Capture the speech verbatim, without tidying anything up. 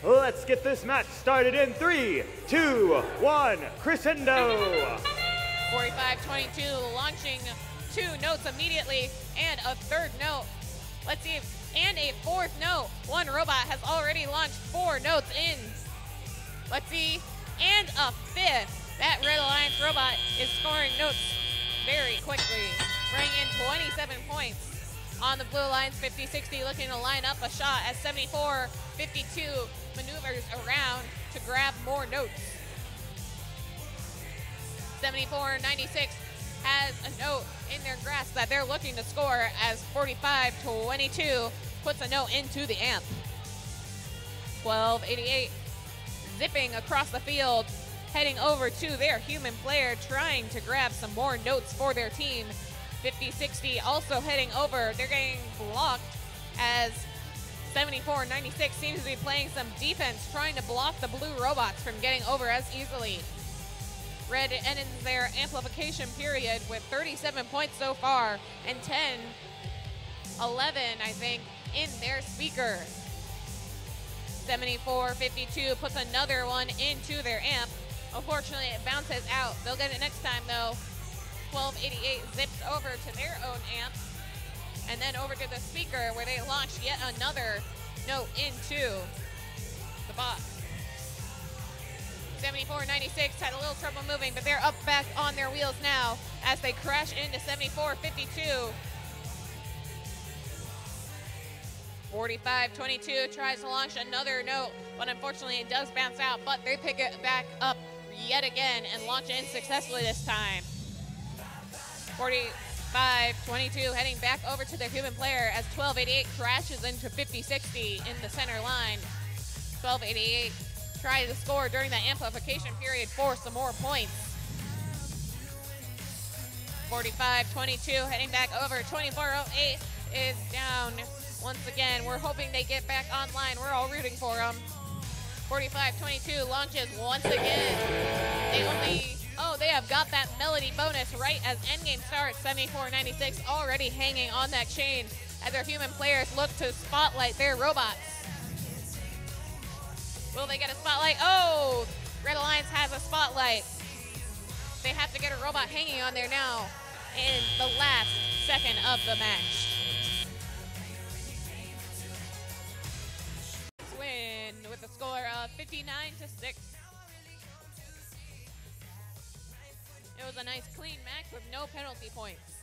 Let's get this match started in three, two, one, crescendo. forty-five twenty-two launching two notes immediately and a third note. Let's see, if, and a fourth note. One robot has already launched four notes in. Let's see, and a fifth. That Red Alliance robot is scoring notes very quickly, bringing in twenty-seven points. On the Blue Alliance, fifty sixty looking to line up a shot as seventy-four fifty-two maneuvers around to grab more notes. seventy-four ninety-six has a note in their grasp that they're looking to score as forty-five twenty-two puts a note into the amp. twelve eighty-eight zipping across the field, heading over to their human player, trying to grab some more notes for their team. fifty sixty also heading over. They're getting blocked as seventy-four ninety-six seems to be playing some defense, trying to block the blue robots from getting over as easily. Red ends their amplification period with thirty-seven points so far and ten, eleven, I think, in their speaker. seventy-four fifty-two puts another one into their amp. Unfortunately, it bounces out. They'll get it next time, though. twelve eighty-eight zips over to their own amp and then over to the speaker where they launch yet another note into the box. seventy-four ninety-six had a little trouble moving, but they're up back on their wheels now as they crash into seventy-four fifty-two. forty-five twenty-two tries to launch another note, but unfortunately it does bounce out, but they pick it back up yet again and launch in successfully this time. forty-five twenty-two heading back over to their human player as twelve eighty-eight crashes into fifty sixty in the center line. twelve eighty-eight tries to score during the amplification period for some more points. forty-five twenty-two heading back over. twenty-four oh eight is down once again. We're hoping they get back online. We're all rooting for them. forty-five twenty-two launches once again. They only Oh, they have got that melody bonus right as endgame starts. seventy-four ninety-six already hanging on that chain as their human players look to spotlight their robots. Will they get a spotlight? Oh, Red Alliance has a spotlight. They have to get a robot hanging on there now in the last second of the match. Win with a score of fifty-nine to six. It was a nice clean match with no penalty points.